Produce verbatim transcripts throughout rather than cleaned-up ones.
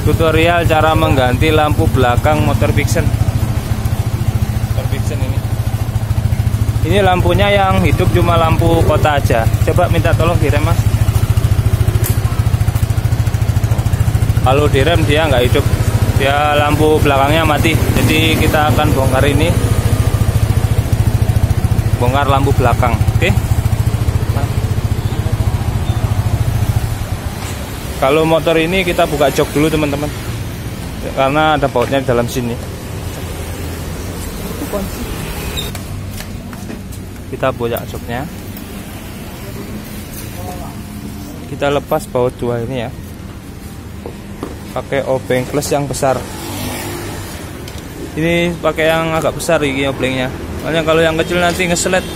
Tutorial cara mengganti lampu belakang motor Vixen. Motor Vixen ini. Ini lampunya yang hidup cuma lampu kota aja. Coba minta tolong direm, Mas. Kalau direm dia nggak hidup, dia lampu belakangnya mati. Jadi kita akan bongkar ini, bongkar lampu belakang. Oke. Kalau motor ini kita buka jok dulu teman-teman, karena ada bautnya di dalam sini. Kita buka joknya, kita lepas baut dua ini ya, pakai obeng plus yang besar. Ini pakai yang agak besar ini oblengnya, soalnya kalau yang kecil nanti ngeselet.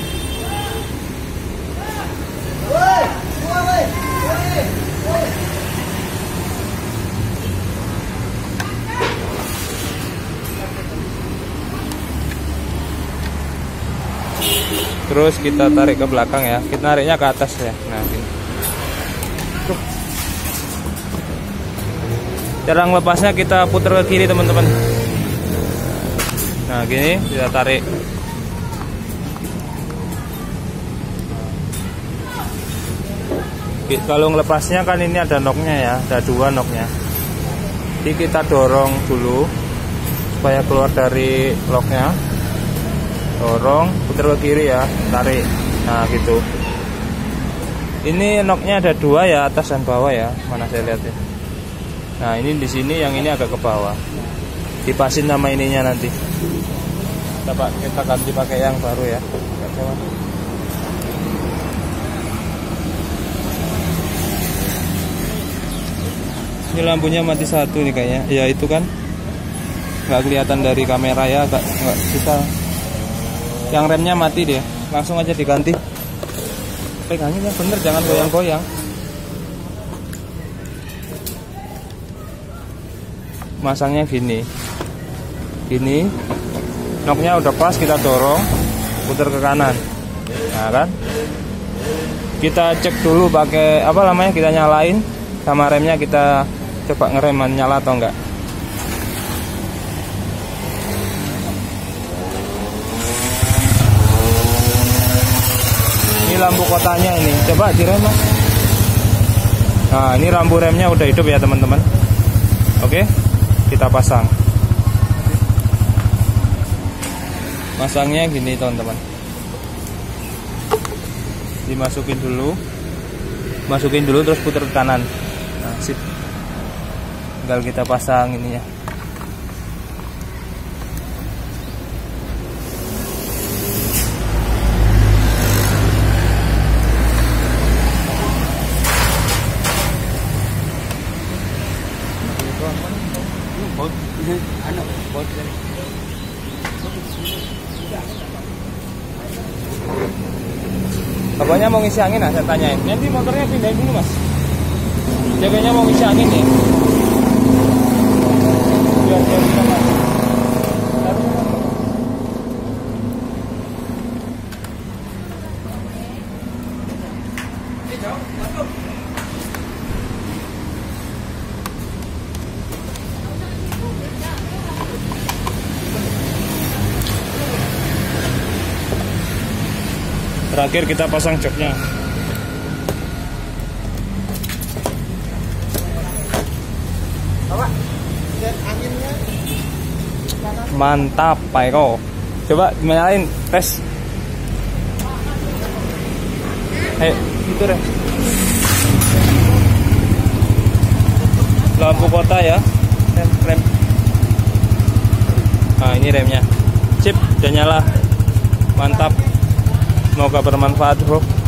Terus kita tarik ke belakang ya, kita nariknya ke atas ya. Nah, gini. Cara lepasnya kita putar ke kiri teman-teman. Nah gini, kita tarik. Kalau ngelepasnya kan ini ada noknya ya, ada dua noknya. Jadi kita dorong dulu supaya keluar dari locknya. Dorong, putar ke kiri ya, tarik. Nah gitu. Ini noknya ada dua ya, atas dan bawah ya. Mana saya lihat ya. Nah ini di sini, yang ini agak ke bawah. Dipasin nama ininya nanti. Kita, kita ganti pakai yang baru ya. Ini lampunya mati satu nih kayaknya. Ya itu kan, nggak kelihatan dari kamera ya, nggak nggak bisa. Yang remnya mati dia, langsung aja diganti. Pegangnya bener, jangan goyang-goyang. Masangnya gini, gini, noknya udah pas, kita dorong, putar ke kanan. Nah kan, kita cek dulu pakai apa namanya, kita nyalain sama remnya, kita coba ngerem nyala atau enggak. Lampu kotanya ini, coba direm Mas. Nah ini lampu remnya udah hidup ya teman-teman. Oke, kita pasang. Masangnya gini teman-teman, dimasukin dulu, masukin dulu terus putar ke kanan. Nah sip, tinggal kita pasang ininya. Bapaknya mau ngisi angin, nah saya tanyain. Nanti motornya pindahin dulu Mas. Jaganya mau ngisi angin nih. Biar dia bisa Mas. Terakhir kita pasang joknya. Mantap Pak Eko. Coba nyalain, tes. Ayo, itu deh. Lampu kota ya. Rem, rem. Nah ini remnya. Sip, udah nyala. Mantap. Semoga bermanfaat bro.